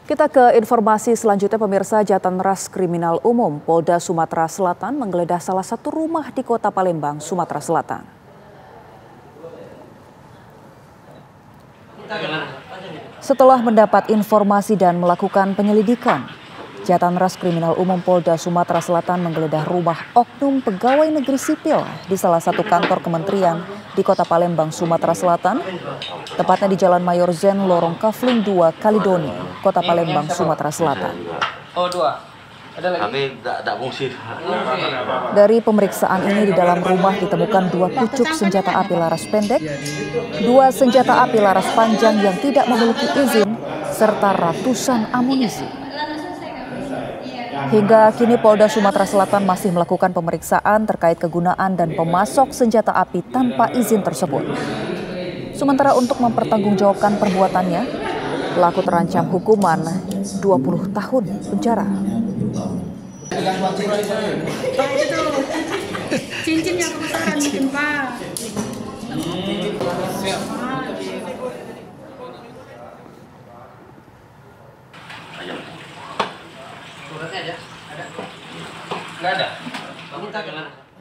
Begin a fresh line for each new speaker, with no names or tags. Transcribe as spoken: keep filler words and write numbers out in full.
Kita ke informasi selanjutnya, pemirsa. Jatan Ras Kriminal Umum Polda Sumatera Selatan menggeledah salah satu rumah di Kota Palembang, Sumatera Selatan. Setelah mendapat informasi dan melakukan penyelidikan, Jatan Ras Kriminal Umum Polda Sumatera Selatan menggeledah rumah oknum pegawai negeri sipil di salah satu kantor kementerian di Kota Palembang, Sumatera Selatan, tepatnya di Jalan Mayor Zen, Lorong Kafling dua, Kalidoni, Kota Palembang, Sumatera Selatan.
Oh, dua. Ada lagi?
Tapi tidak fungsi.
Dari pemeriksaan ini di dalam rumah ditemukan dua pucuk senjata api laras pendek, dua senjata api laras panjang yang tidak memiliki izin, serta ratusan amunisi. Hingga kini Polda Sumatera Selatan masih melakukan pemeriksaan terkait kegunaan dan pemasok senjata api tanpa izin tersebut. Sementara untuk mempertanggungjawabkan perbuatannya, pelaku terancam hukuman dua puluh tahun penjara.
Cincin yang kebesaran mungkin, Pak.
Suratnya ada? Ada? Nggak ada. Kamu tak kenal.